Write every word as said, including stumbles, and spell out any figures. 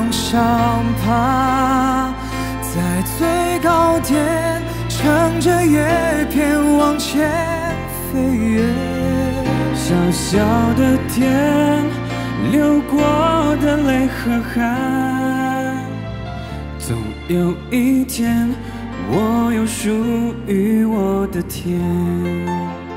上爬，在最高点乘着叶片往前飞跃。小小的天，流过的泪和汗，总有一天，我有属于我的天。